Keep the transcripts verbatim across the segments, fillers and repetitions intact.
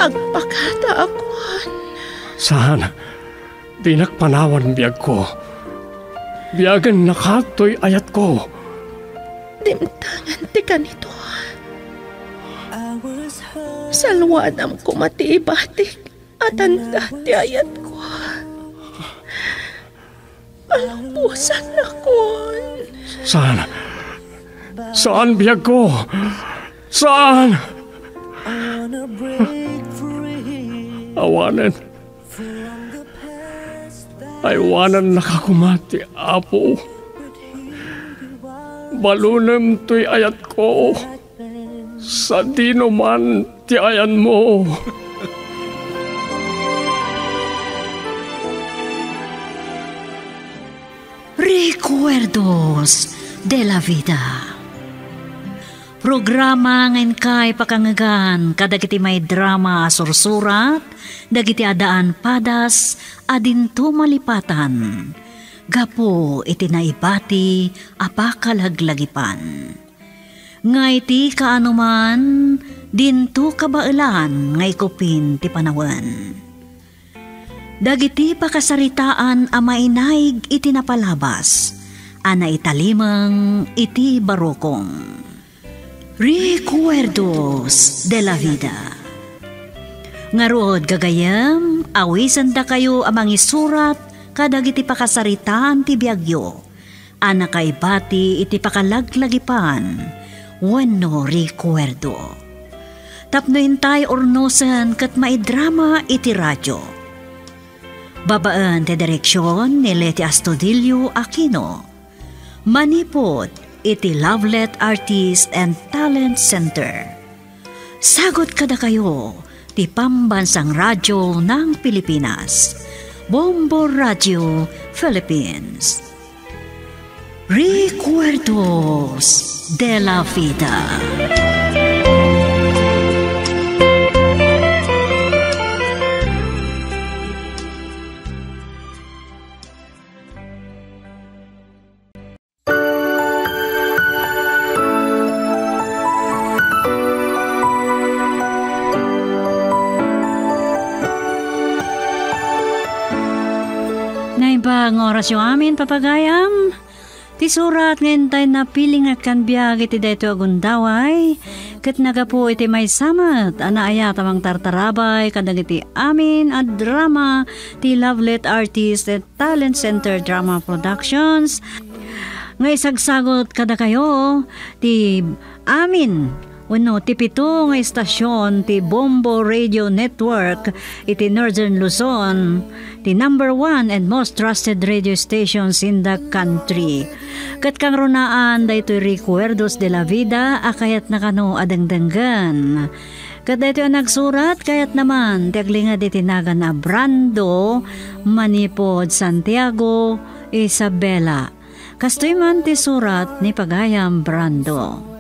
agpakata akuan. Saan? Di nakpanawan biyag ko. Biyagan nakatoy ayat ko. Dimtangan ti kanito. Salwadam ko matiibatik at anda ti ayat ko. Palumpusan na kon. Saan? Saan biyag ko? Saan? Awanan. Aywanan nakakumati, Apo. Balunem to'y ayat ko. Sa dino man ti ayan mo. Recuerdos de la Vida. Programa ngayon kay pakangagan kadagiti may drama sursurat, dagiti adaan padas, adinto malipatan. Gapo iti naibati apakalaglagipan. Ngay ti kaanuman, dinto kabailan ngay kupin ti panawan. Dagiti pakasaritaan a mainaig iti napalabas, ana italimang iti barokong. Recuerdos de la Vida. Ngarod gagayam, awisan da kayo amang isurat kadagiti pakasaritaan ti biagyo. Ana kay bati iti pakalaglagipan, wenno recuerdo. Tapno intay ornosan kat maidrama iti radyo. Babaan ti direksyon ni Leti Astudillo Aquino. Manipod iti Lovelet Artist and Talent Center. Sagot kada kayo ti Pambansang Radyo ng Pilipinas, Bombo Radio Philippines. Recuerdos de la Vida. Ang oras yung amin, papagayam. Ti surat ngayon tayo na piling at kanbiyag iti dayto agundaway. Kat naga po iti may samat. Ana ayat amang tartarabay kadag iti amin at drama ti Lovelet Artist at Talent Center Drama Productions. Ngay sagsagot kada kayo ti amin. Wano, ti pito nga istasyon ti Bombo Radio Network iti Northern Luzon, ti number one and most trusted radio stations in the country. Kat kang runaan daytoy Recuerdos de la Vida akayat na kano adangdanggan. Kat daytoy nagsurat kayat naman ti aglingad iti naga na Brando Manipod Santiago Isabela. Kastoy man ti surat ni Pagayam Brando.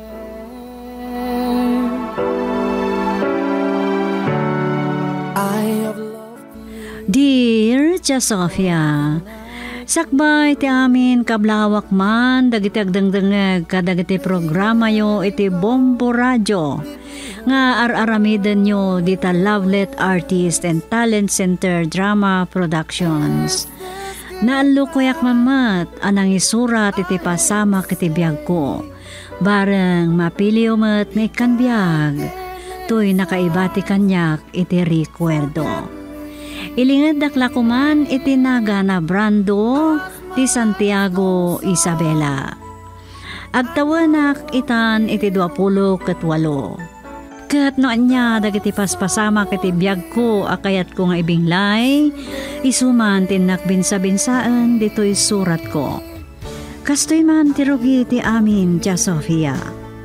Dear Tia Sofia, sakbay ti amin kablawak man dagiti agdangdangeg kadagiti programa yo iti Bombo Radio nga ar-aramiden yo dita Lovelet Artist and Talent Center Drama Productions. Naalukoyak mamat anang isurat iti pasamak iti biyag ko. Bareng mapiliw mat ni kan biyag, tuy nakaibati kanyak iti recuerdo. Ilingad daklakuman iti naga na Brando ti Santiago Isabela. Agtawanak itan iti duapulo ket walo. Ket no anya dagiti paspasamak iti biyag ko akayat ko nga ibinglay, isuman tinak binsa-binsaan dito'y surat ko. Kastoy man tirugi ti amin, Tia Sofia.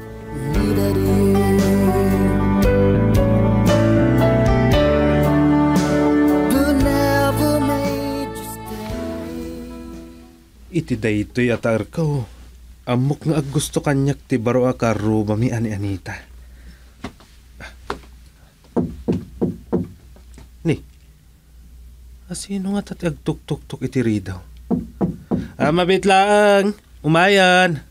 Iti daytoy atar ko. Amok nga aggusto kanyak ti baro akaru mami ani Anita. Ni. Asino nga tati agtuk-tuk-tuk iti ridaw? Ah, mabit lang. Umayan.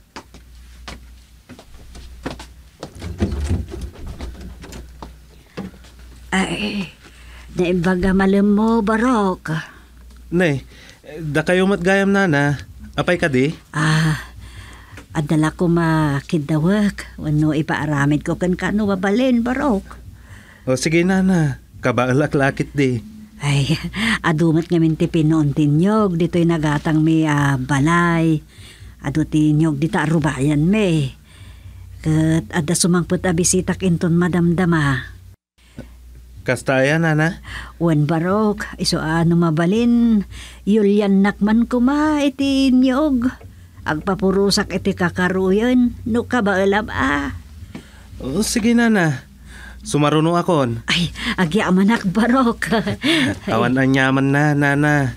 Ay, naimbaga malam mo, Barok. Nay, da kayo matgayam nana. Apay ka di? Ah, adala ko makidawak. Wano ipaaramid ko kan kano babalin, Barok. O sige nana, kabaalak-lakit di. Ay, adumat nga minti pinoontinyog. Dito'y nagatang may ah, balay. Adu tinyog dita arubayan me. Kat ada sumangput a bisitak inton madamdama. Kastaya nana? Wan Barok, iso ano mabalin, yulyan nakman kuma iti nyog. Agpapurusak iti kakaruyon, no ka ba alam ah? O sige nana, sumaruno akon. Ay, agyamanak Barok. Awan ang yaman na nana.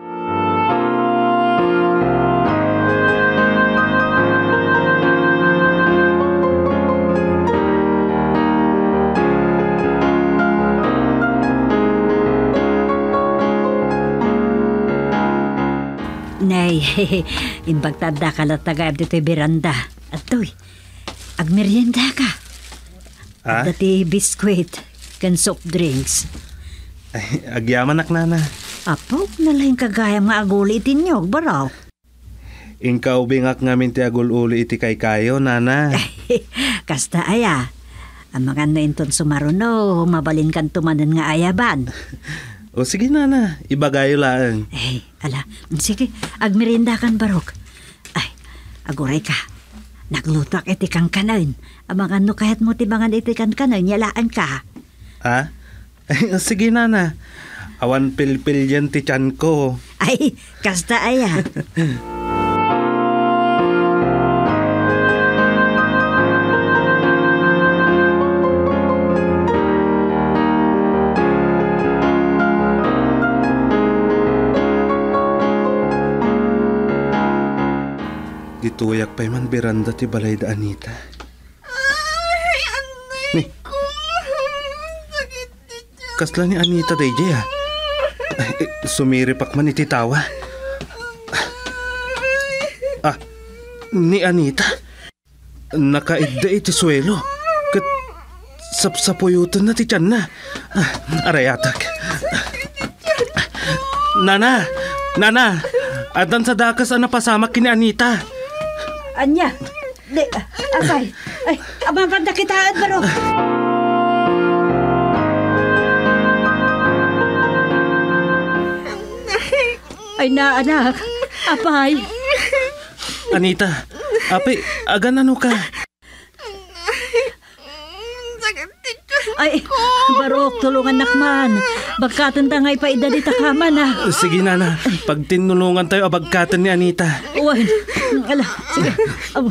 Nay, imbag tanda ka lang tagayab dito'y beranda. At to'y, agmerienda ka. Ha? Dati biskwit, kan soft drinks. Ay, agyaman ak nana. Apo, nalaing kagaya mga aguli itinyog, Barok. Inka ubingak ngamin ti agul uli iti kay kayo nana. Kasta aya. Ang mga nainton sumaruno, mabalin kan tumanan nga ayaban. O sige nana, ibagayo lang. Ay, ala, sige, agmerinda kan Barok. Ay, aguray ka. Naglutak iti kang kanan. Amang ano kahit mo tibangan iti kang kanan, yalaan ka. Ha? Ay, sige nana. Awan pilpil yan ti tiyan ko. Ay, kasta aya. Dituyak pa'y man beranda ti balay da Anita. Ay, anay Ni. ko. Sakit ti tiyan. Kasla ni Anita day jay ah. Ay, eh, sumiripak man iti tawa. Ah, ni Anita. Nakaidda iti suelo. Kat sapsapuyutan na ti tiyan na. Ah, arayatak. Nana! Nana! Adan sa dakas ang napasamak kini Anita. Anya, di, akay. Ay, abang kanda kitaan, Barok. Ay na, anak. Apay. Anita, api, agan ano ka? Sakit ti tiyan. Ay, Barok, tulungan nakman. Bagkatan tangay pa idadita ka man, ah. Sige nana, pag tinulungan tayo abagkatan ni Anita. Uwan. Ala, sige. Abo.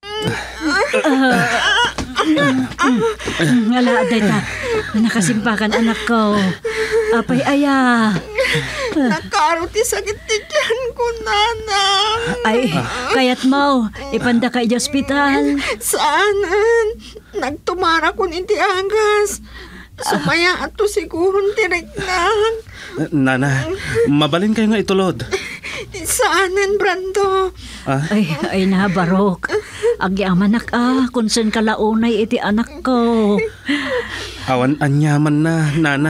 Ala, aday ta. Nakasimpakan anak ko. Apay aya. Nakaro ti sakit ti tiyan ko, nana. Ay, kayat mo. Ipanda ka i ospital. Saanan? Nagtumara ko iti angas. Sumaya ato siguro direk lang. Nana, mabalin kayo nga itulod. Saanan, Brando? Ah? Ay, ay na, Barok. Agyamanak ah, kung saan kalaunay iti anak ko. Awan anyaman na, nana.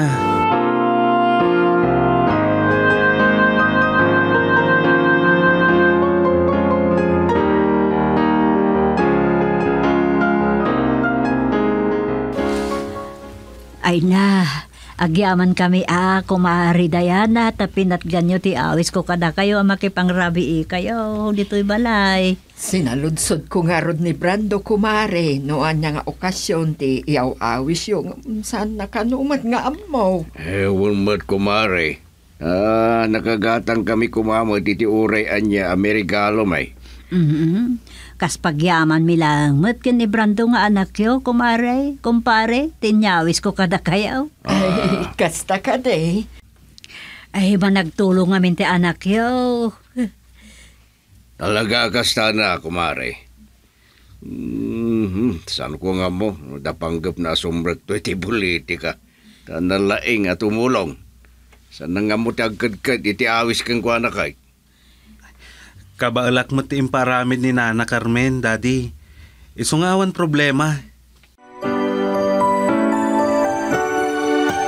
Ay na, agyaman kami ah, kumari Dayana, tapinat ganyo ti awis ko kada kayo, makipangrabi kayo, dito'y balay. Sinaludsod ko nga rod ni Brando kumare, noan niya nga okasyon ti iyaw-awis yung saan nakanumat nga amaw. Ewan mo't kumare. Ah, nakagatang kami kumamot iti uray anya Amerikalo may. Mm-hmm. Kas pagyaman mi lang, mat kin ni Brando nga anak yo, kumare, kumpare, tinyawis ko kada kayo. Ay, kasta ka de. Ay, ba nagtulong amin ti anak yo? Talaga kasta na, kumare. Mm-hmm. Saan ko nga mo, dapanggap na sumrek to iti politika. Tanalaing at umulong. Saan nga mo tagkadkad iti awis kang kwa na kay? Kabaalak mo ti imparamid ni Nana Carmen, Daddy. Isungawan problema.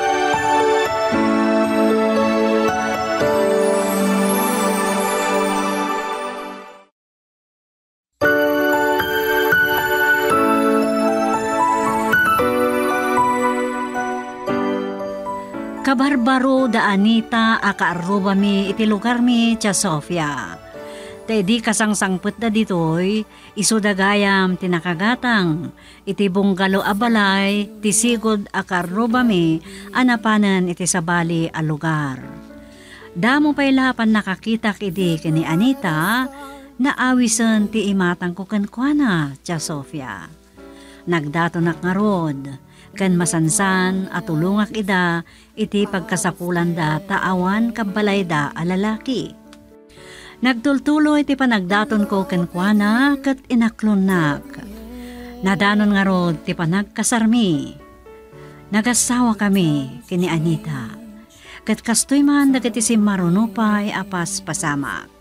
Kabarbaro da Anita akaaruba mi iti lugar mi tya Sofia. Tedi kasangsangput da ditoy, iso da gayam tinakagatang, iti bunggalo abalay, tisigod akaaruba mi, anapanan iti sabali a lugar. Damo pa'y lapan nakakita kidi kini Anita, na awisan ti imatang ko kankwana tya Sofia. Nagdatonak nga rod, kan masansan at tulungak ida iti pagkasapulan da taawan kabalay da alalaki. Nagtultulo iti panagdaton ko kenkwana ket inaklonak. Nadanon nga rod ti panagkasarmi. Nagasawa kami kini Anita. Ket kastoy man dagiti si marunupay apas pasamak.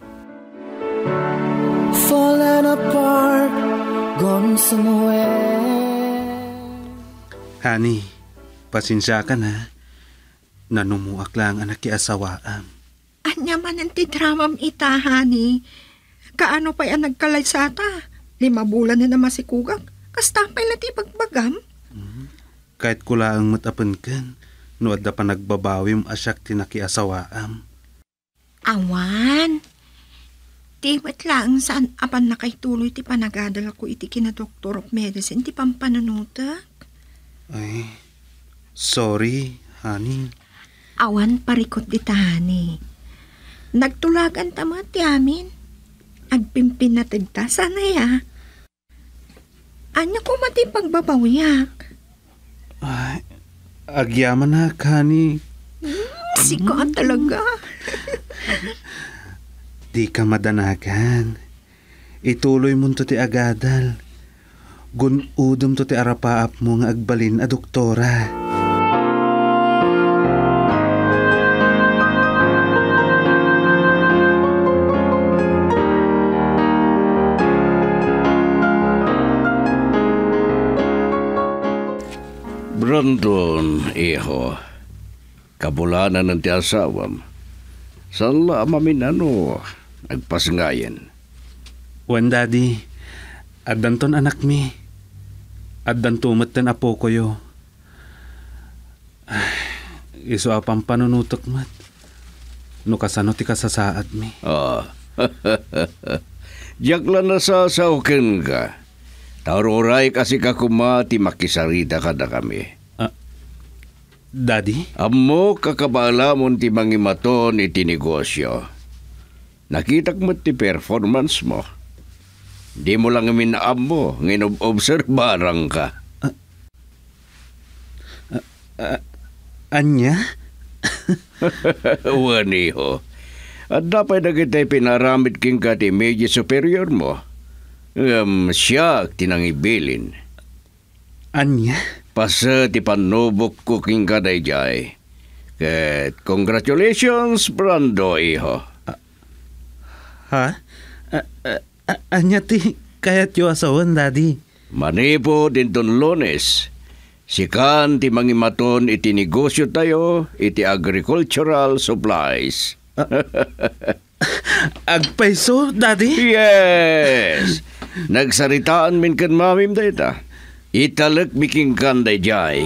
Falling apart, gone somewhere. Hani, pasensya ka na. Nanumuak lang anak ki asawaam. Anya man ang tidramam ita, hani. Kaano pa yan nagkalaysata? Lima bulan na naman si Kugak. Kastapay na ti pagbagam. Mm-hmm. Kahit kula ang matapan kan, nuad na pa nagbabawim asyak tinaki asawaam. Awan. Tiwat lang saan apan na kay tuloy ti panagadala ko iti kina Doctor of Medicine ti pampanunutak. Ay, sorry, honey. Awan parikot di tani. Nagtulagan tama ti amin. Agpimpin na tigta sana ya. Anya ko mati pagbabawiyak. Ay, agyaman na, honey. Hmm, siko talaga. Di ka madanagan. Ituloy mo to ti agadal. Gunudom to ti arapaap mo nga agbalin a doktora. Brandon, iho. Kabulanan ng ti asawam. Saan la mamin ano, nagpasengayan. Wan, daddy. Addanton anak mi. Addantumat ten apo ko yo. Iso apang panunutok mat. No kasano ti kasasaad mi. Ah, diyak lang nasasawken ka. Taururay kasi ka kumati makisarita ka na kami. Ah, daddy? Amo kakabala mo ti mangimaton iti negosyo. Nakitak mo ti performance mo. Di mo lang minaam mo, nginob-obserbarang ka. Uh, uh, uh, anya? Waniho. At dapat na kita'y pinaramit king ka ti medyo superior mo. Um, siya tinangibilin. Anya? Pasa ti panubok ko king ka day jay. Ket congratulations, Brando, iho. Uh, ha? Uh, uh, Anya ti kayat yo asawan, daddy. Manipo din ton Lunes. Sikan ti mangimaton iti negosyo tayo, iti agricultural supplies. Agpaiso, daddy? Yes! Nagsaritaan min kan mamim dayta. Italak biking kanday jay.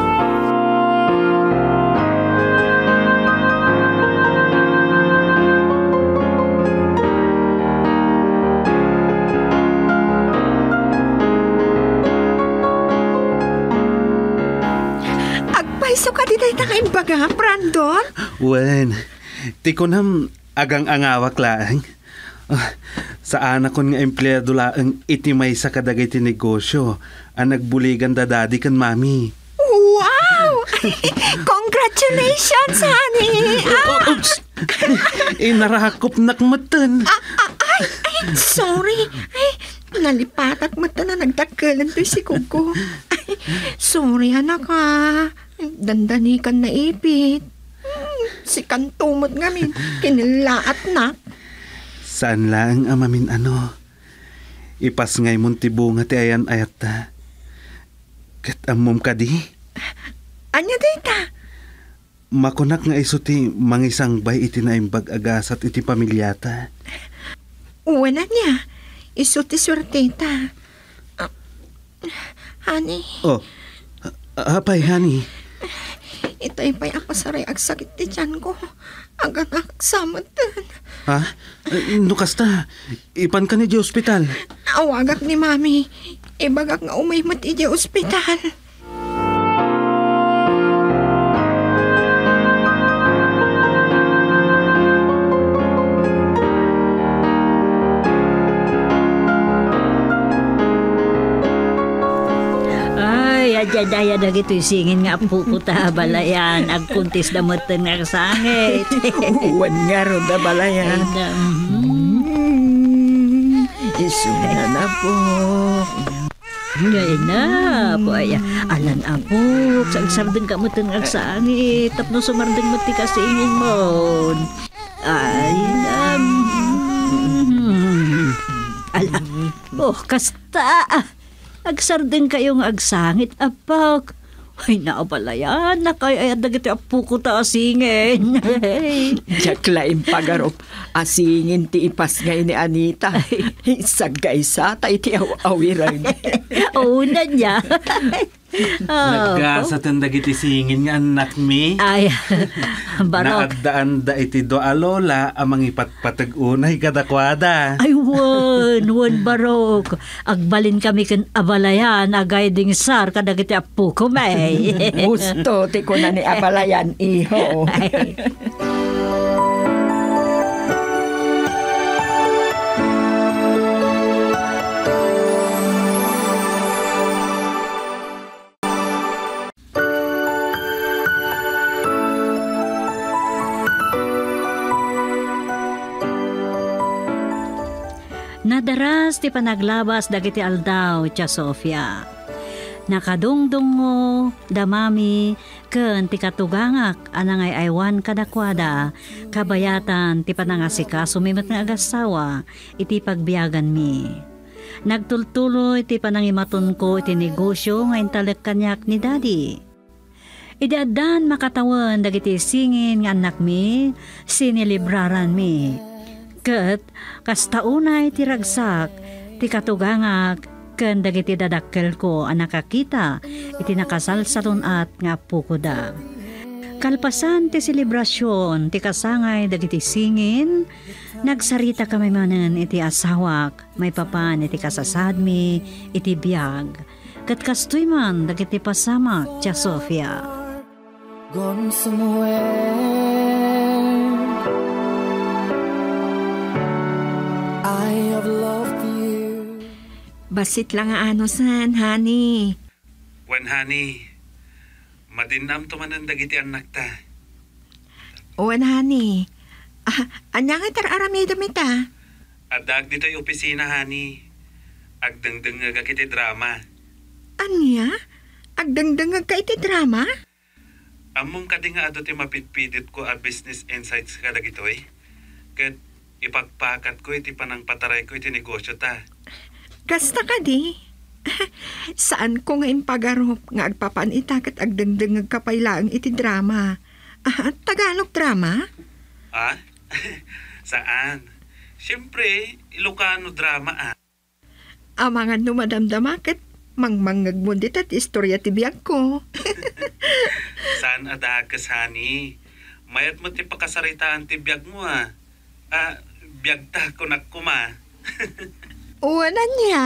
Agpaiso ka di tayo tangay baga, Brandon? Wen, ti ko nam agang angawak laang. Uh, sa anak kon nga empleyado laang iti may sa kadagay ti negosyo ang nagbuligan da daddy kan mami. Wow! Congratulations, honey! Ah! Inarakop nakmatan. Ah, ah, ay, ay, sorry. Ay, nalipatak mata na nagtakalan to si Kuko. Ay, sorry, anak ha. Dandanikan na ipit. Hmm, si kantumot ngamin, kinilaat na. Saan lang amamin ano? Ipas ngay mong tibunga ti ayan ayat ta. Kat amom ka di? Anya dita? Makunak nga iso ti mangisang bay iti naimbag agasat iti pamilyata. Uwanan niya. Iso ti swerteta. Uh, honey. Oh, uh, apay honey. Itay pa'y ako saray ag sakit ti tiyan ko. Ang anak samatan. Ha? Eh, no kasta, ipan ka ni di ospital. Awagak ni mami. Ibagak nga umay mo ti di ospital. Adya daya na gito'y singin nga po ko ta balayan. Agkuntis na mo nga sangit. Uwan nga ron na balayan. Isuna na po. Ngay na po ay alan apo. Sagsardeng ka mo nga sangit. Tapno sumardeng mo ti kasingin mo. Ay um, ala. Oh, kasta. Agsardeng kayong agsangit, apak. Ay, naabalayan na kaya dagiti apo ko ta asingin. Jaklain pagarop, asingin ti ipas ngay ni Anita. Sagay sa tayo ti aw-awiran. Una niya. Nagkasatan dagiti singin nga anak mi. Ay, barok. Naagdaan da iti do alola amang ipatpatag unay kadakwada. Ay, wan, wan barok. Agbalin kami kan abalayan, agay ding sar kadagiti apo ko may. Gusto ti ko na ni abalayan, iho. Nadaras ti panaglabas dagiti aldaw tya Sofia. Nakadungdungo damami ken ti katugangak anangay aywan kadakwada kabayatan ti panangasika sumimot nga agasawa iti pagbiyagan mi. Nagtultuloy ti panangimaton ko iti negosyo nga intalek kanyak ni daddy. Idaadan makatawan dagiti singin nga anak mi sinilibraran mi. Ket kastaunay ti ragsak ti katugangak ken dagiti dadakkel ko a nakakita iti nakasalsalon at nga pukoda. Kalpasan ti selebrasyon ti kasangay dagiti singin, nagsarita kami manen iti asawak, may papan iti kasasadmi iti biyag. Ket kastoy man dagiti pasamak tya Sofia. Gone somewhere I have loved you. Basit lang nga ano san, honey. Wan honey, madinam to manan dagiti anak ta. Owan, honey. Ah, anya nga tar-aramido mita. Adag dito yung opisina honey. Agdengdeng nga kiti drama. Anya? Agdangdangag ka iti drama? Among kadi nga ado ti mapitpidit ko a business insights ka dagitoy. Ket ipagpakat ko iti panang pataray ko iti negosyo ta. Kasta ka di? Saan ko nga impagarop nga agpapanita kat agdangdangag kapaylaang iti drama? Ah, Tagalog drama? Ah? Saan? Siyempre, Ilocano drama ah. Amangan no madamdama kat mangmangagbundit at istorya ti biyag ko. Saan adakas honey? Mayat mo ti pakasaritaan ti biyag mo ah. Ah, biyag ta kunak kuma. Uwanan niya.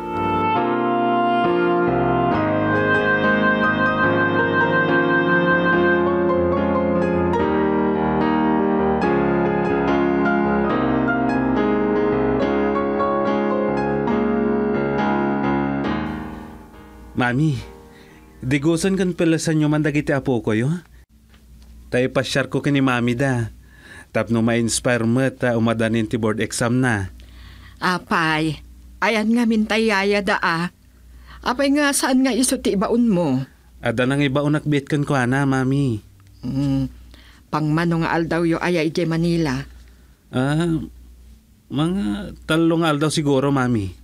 Mami, digusan kan palasan nyo man dagiti apo ko yo? Tayo pasyar ko kini mami da. Tapno ma-inspire mo ta umadanin ti board exam na. Apay, ayan nga mintayaya da ah. Apay nga saan nga iso ti ibaon mo? Ada nang iba unak bit kan ko na, mami. Hmm, pangmano nga aldaw yo ayay jay Manila. Ah, mga talong aldaw siguro, mami.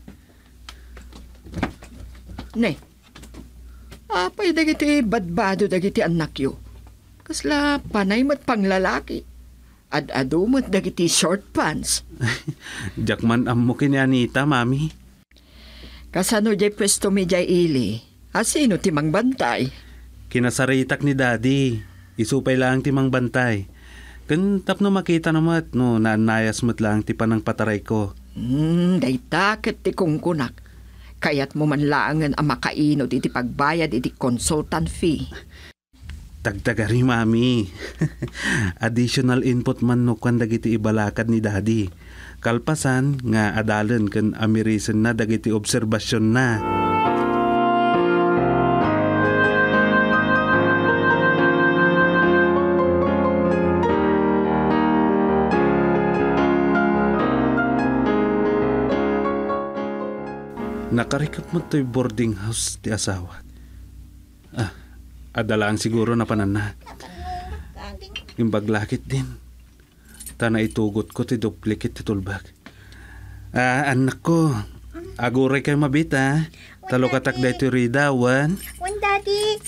Ne, apay dagiti badbado dagiti anak yo. Kasla panay mat panglalaki. Ad-ado mat dagiti short pants. Jakman ammo kini Anita, mami. Kasano jay pwesto mi jay ili. Asino ti mangbantay? Kinasaritak ni daddy. Isupay lang ti mang bantay. Kan tapno makita namat no nanayas mo't lang ti panang pataray ko. Hmm, day takit ti kungkunak. Kaya't mo man laangan ang makainod iti pagbayad iti consultant fee. Tagtagari, mami. Additional input man no kwan dagiti ibalakad ni daddy. Kalpasan nga adalan kan amirisen na dagiti obserbasyon na. Nakarikap mo to'y boarding house ti asawa. Ah, adalaan siguro na panana. Imbaglakit din. Tana itugot ko ti duplicate ti tulbag. Ah, anak ko. Aguray kayo mabita. Talo katak da ito rida, wan. Wan, Daddy.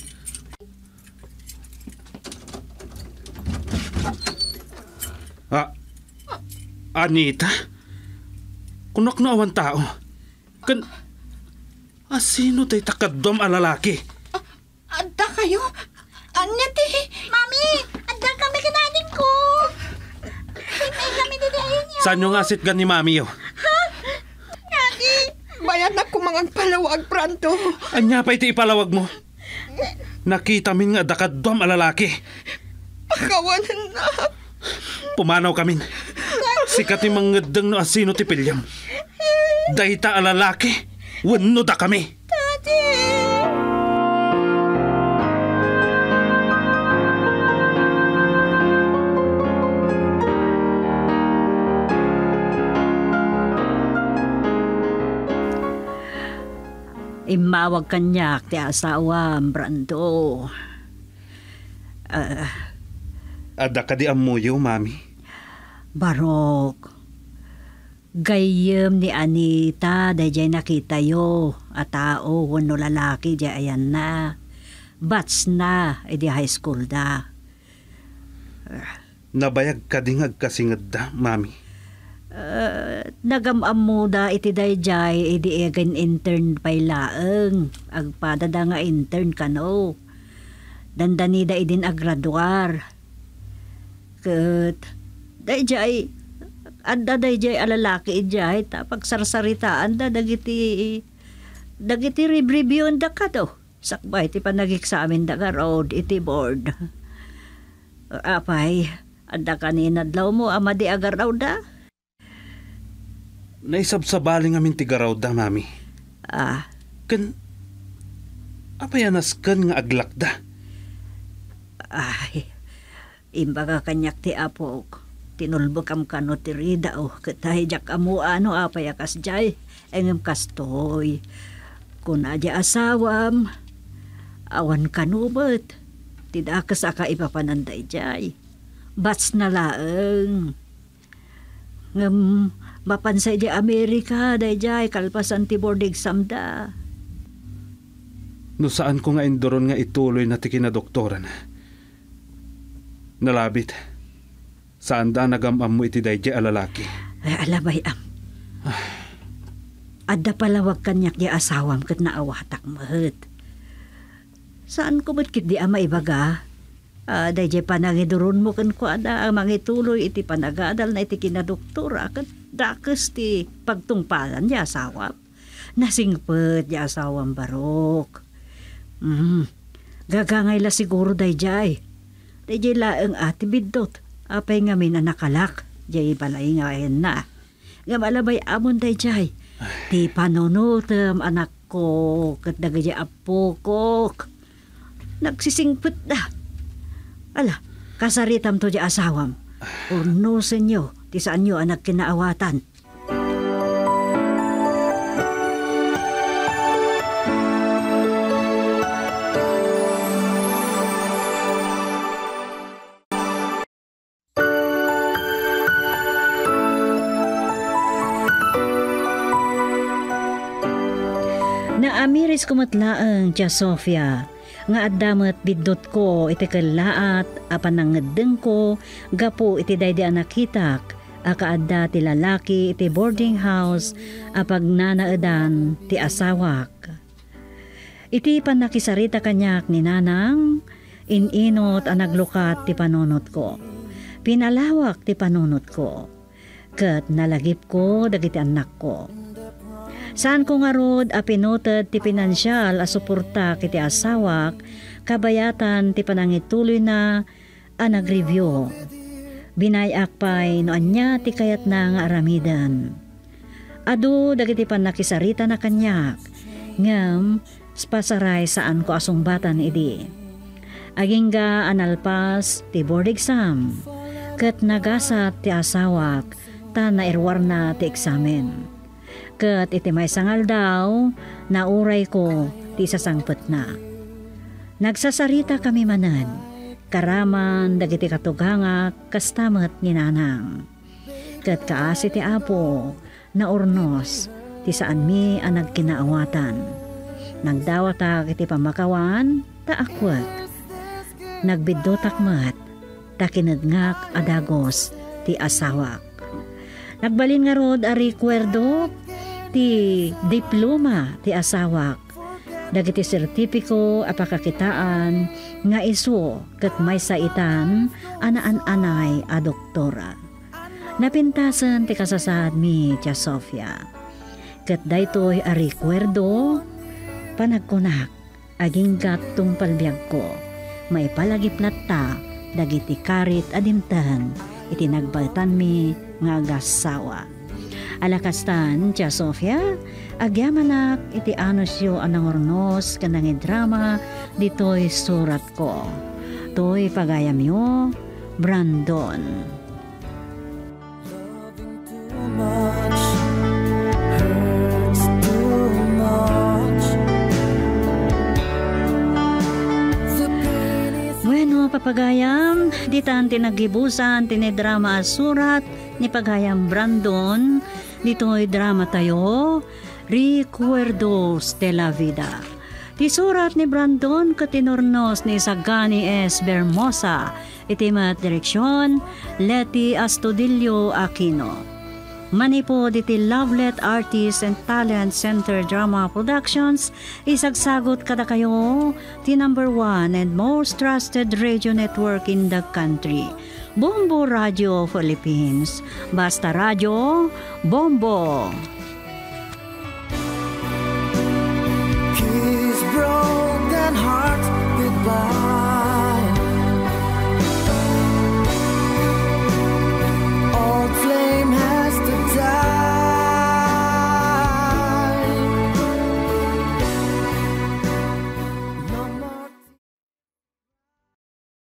Ah, Anita? Kunak na awan tao. Kan... Asino tay takadom a lalaki? Adda kayo? Anya ti? Mami, adda kami kananin ko. May kami dito ayun niya. Saan yung asit gan ni mami yo? Ha? Daddy. Bayan na kumang palawag pranto. Anya pa iti ipalawag mo? Nakita min nga dakadom a lalaki. Pakawanan na. Pumanaw kamin. Sikat yung mga ngedeng no asino ti pilyam. Dahita a lalaki. Wano da kami. Daddy. Imawag kanyak ti asawa, Brando. Uh, Ada ka di amuyo, mami. Barok. Gayem ni Anita, dayjay nakita yo, a tao, wano lalaki, di ayan na. Bats na, edi high school da. Nabayag ka di agkasingad da, mami. Uh, nagamam mo da iti dayjay, edi egan intern pay laeng. Agpada da nga intern ka no. Dandani da idin agraduar. Kat, dayjay, anda dayjay alalaki ijay tapag sarsaritaan da dagiti dagiti review da ka do sakbay ti panagiksamin da ka road iti board. Apay anda kanina adlaw mo ama di agar raw da. Naisabsabaling amin ti garaw da, mami. Ah, Kan apayanas kan nga aglak da. ay imbaga kanyak ti apok tinulbog am kano ti rida o katay jak amu ano apay akas jay engem kastoy kun aja asawam awan kanubet tidak akas aka ipapananday jay bats na laeng ngem mapansay di Amerika day jay kalpasan ti board exam da. No saan ko nga indoron nga ituloy na ti kinadoktoran. Nalabit. Saan da nagamam mo iti dayjay alalaki? Ay, alabay am. Adda palawag kanyak di asawam kat naawatak mahet. Saan ko ba't kit di ama ibaga? Uh, dayjay panangiduron mo kan ko ada ang mangituloy iti panagadal na iti kinadoktora kat dakes ti pagtungpalan di asawam. Nasingpet di asawam barok. Mm, gagangay la siguro dayjay. Dayjay laeng ati bidot. Apay nga min nakalak, jay balay nga ayan na. Nga malabay amon day jay. Ti panunutem anak ko, kat dagay apo ko. Nagsisingput da. Ala, kasaritam to jay asawam. Urno senyo, ti saan nyo anak kinaawatan. Naamiris kumatlaang tia Sofia, nga addamat bidot ko iti kalaat apan nangedeng ko, gapo iti daydi anakitak, akaadda ti lalaki iti boarding house, apag nanaedan ti asawak. Iti panakisarita kanyak ni nanang, Ininot ang naglukat ti panunot ko. Pinalawak ti panunot ko. Kat nalagip ko dagiti anak ko. Saan ko nga rod a pinuted ti pinansyal a suporta kiti asawak, kabayatan ti panangituloy na a nagreview. Binayak pa'y no anya ti kayat na nga aramidan. Adu dagiti panakisarita na kanyak, ngam spasaray saan ko asumbatan idi. Agingga analpas ti board exam, kat nagasat ti asawak, ta nairwar na ti eksamen. Kat iti may sangal daw, nauray ko ti sasangpet na. Nagsasarita kami manan, karaman dagiti katuganga kastamet ni nanang. Kat kaasi ti apo, na urnos, ti saan mi ang nagkinaawatan. Nagdawatak iti pamakawan, ta akwat. Nagbiddotak mat, ta kinadngak adagos ti asawak. Nagbalin nga rod a recuerdo ti diploma ti asawak. Dagiti sertipiko a pakakitaan nga isu ket may saitan anaan-anay a doktora. Napintasan ti kasasad mi tia Sofia. Ket daytoy a recuerdo panagkunak aging gatong palbiag ko. May palagiplat ta dagiti karit adimtan iti nagbatan mi nga agasawa. Alakastan tia Sofia, agyamanak iti anosyo anang ornos kanang drama ditoy surat ko. Toy pagayam yo, Brandon. Bueno, papagayam, ditan tinagibusan tinidrama surat ni pagayam Brandon. Dito'y drama tayo, Recuerdos de la Vida. Ti surat ni Brandon katinornos ni Sagani S. Bermosa, itimat direksyon, Leti Astudillo Aquino. Manipo diti Lovelet Artists and Talent Center Drama Productions, isagsagot kada kayo, ti number one and most trusted radio network in the country. Bombo Radio Philippines. Basta Radio, Bombo!